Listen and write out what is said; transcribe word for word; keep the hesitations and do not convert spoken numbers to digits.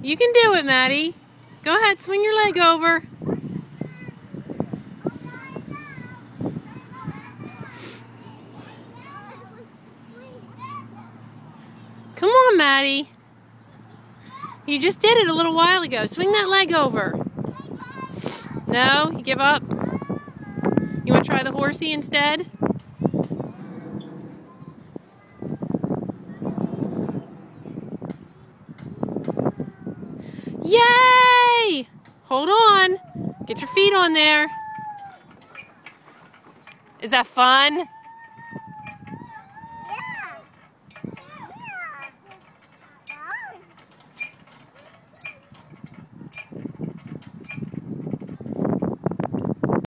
You can do it, Maddie. Go ahead, swing your leg over. Come on, Maddie. You just did it a little while ago. Swing that leg over. No? You give up? You want to try the horsey instead? Yay! Hold on. Get your feet on there. Is that fun?